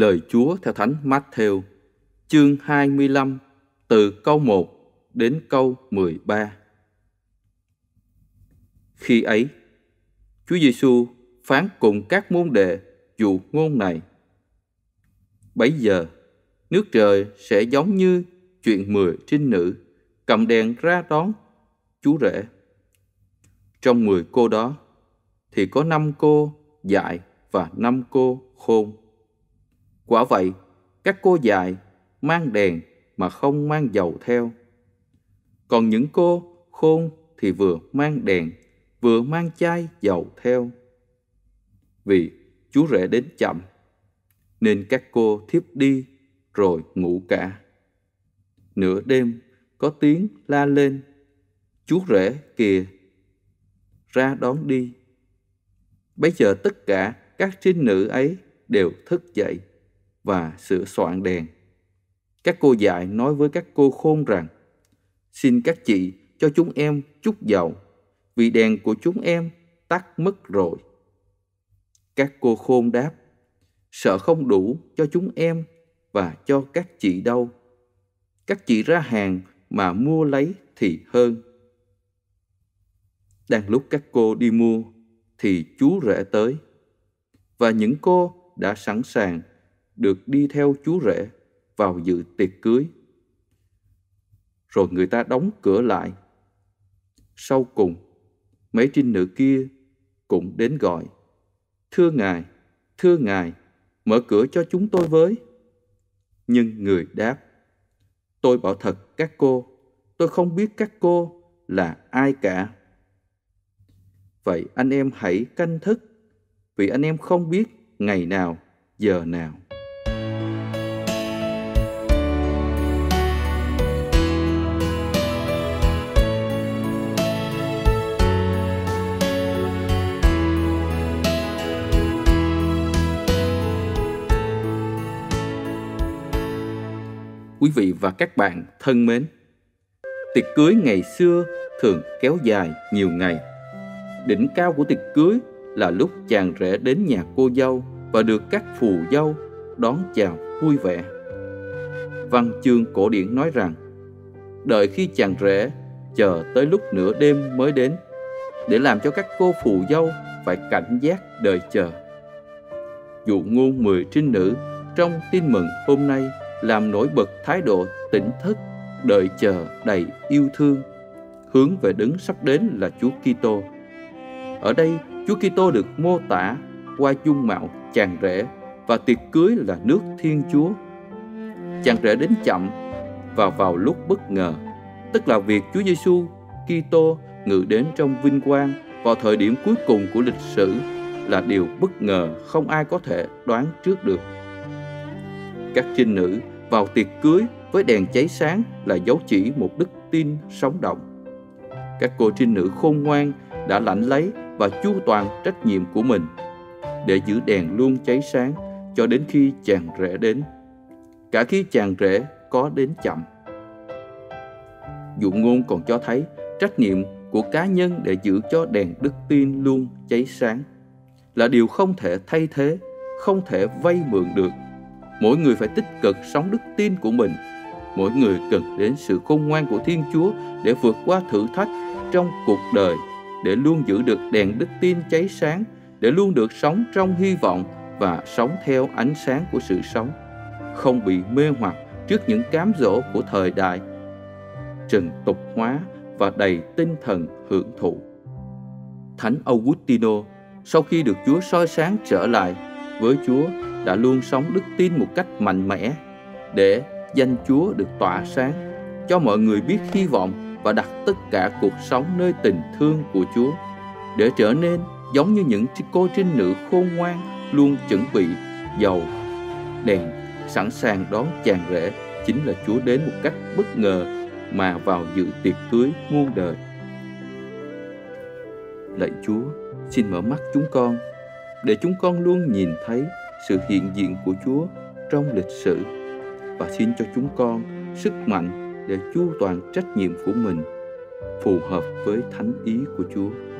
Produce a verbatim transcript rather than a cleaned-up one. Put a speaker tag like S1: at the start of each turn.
S1: Lời Chúa theo Thánh Mát-thêu, chương hai mươi lăm, từ câu một đến câu mười ba. Khi ấy, Chúa Giêsu phán cùng các môn đệ dụ ngôn này: Bấy giờ, nước trời sẽ giống như chuyện mười trinh nữ cầm đèn ra đón chú rể. Trong mười cô đó thì có năm cô dại và năm cô khôn. Quả vậy, các cô dại mang đèn mà không mang dầu theo. Còn những cô khôn thì vừa mang đèn, vừa mang chai dầu theo. Vì chú rể đến chậm, nên các cô thiếp đi rồi ngủ cả. Nửa đêm có tiếng la lên: Chú rể kìa, ra đón đi. Bấy giờ tất cả các trinh nữ ấy đều thức dậy và sửa soạn đèn. Các cô dại nói với các cô khôn rằng: Xin các chị cho chúng em chút dầu, vì đèn của chúng em tắt mất rồi. Các cô khôn đáp: Sợ không đủ cho chúng em và cho các chị đâu. Các chị ra hàng mà mua lấy thì hơn. Đang lúc các cô đi mua thì chú rể tới, và những cô đã sẵn sàng được đi theo chú rể vào dự tiệc cưới. Rồi người ta đóng cửa lại. Sau cùng, mấy trinh nữ kia cũng đến gọi: Thưa Ngài, thưa Ngài, mở cửa cho chúng tôi với. Nhưng người đáp: Tôi bảo thật các cô, tôi không biết các cô là ai cả. Vậy anh em hãy canh thức, vì anh em không biết ngày nào, giờ nào. Quý vị và các bạn thân mến, tiệc cưới ngày xưa thường kéo dài nhiều ngày. Đỉnh cao của tiệc cưới là lúc chàng rể đến nhà cô dâu và được các phù dâu đón chào vui vẻ. Văn chương cổ điển nói rằng, đợi khi chàng rể chờ tới lúc nửa đêm mới đến, để làm cho các cô phù dâu phải cảnh giác đợi chờ. Dụ ngôn mười trinh nữ trong tin mừng hôm nay làm nổi bật thái độ tỉnh thức, đợi chờ đầy yêu thương, hướng về đấng sắp đến là Chúa Kitô. Ở đây, Chúa Kitô được mô tả qua dung mạo chàng rể, và tiệc cưới là nước Thiên Chúa. Chàng rể đến chậm và vào lúc bất ngờ, tức là việc Chúa Giêsu Kitô ngự đến trong vinh quang vào thời điểm cuối cùng của lịch sử, là điều bất ngờ không ai có thể đoán trước được. Các trinh nữ vào tiệc cưới với đèn cháy sáng là dấu chỉ một đức tin sống động. Các cô trinh nữ khôn ngoan đã lãnh lấy và chu toàn trách nhiệm của mình để giữ đèn luôn cháy sáng cho đến khi chàng rể đến, cả khi chàng rể có đến chậm. Dụ ngôn còn cho thấy trách nhiệm của cá nhân để giữ cho đèn đức tin luôn cháy sáng là điều không thể thay thế, không thể vay mượn được. Mỗi người phải tích cực sống đức tin của mình. Mỗi người cần đến sự khôn ngoan của Thiên Chúa để vượt qua thử thách trong cuộc đời, để luôn giữ được đèn đức tin cháy sáng, để luôn được sống trong hy vọng và sống theo ánh sáng của sự sống, không bị mê hoặc trước những cám dỗ của thời đại trần tục hóa và đầy tinh thần hưởng thụ. Thánh Augustino, sau khi được Chúa soi sáng trở lại với Chúa, đã luôn sống đức tin một cách mạnh mẽ để danh Chúa được tỏa sáng, cho mọi người biết hy vọng và đặt tất cả cuộc sống nơi tình thương của Chúa, để trở nên giống như những cô trinh nữ khôn ngoan luôn chuẩn bị dầu, đèn, sẵn sàng đón chàng rể, chính là Chúa đến một cách bất ngờ mà vào dự tiệc cưới muôn đời. Lạy Chúa, xin mở mắt chúng con, để chúng con luôn nhìn thấy sự hiện diện của Chúa trong lịch sử, và xin cho chúng con sức mạnh để chu toàn trách nhiệm của mình phù hợp với thánh ý của Chúa.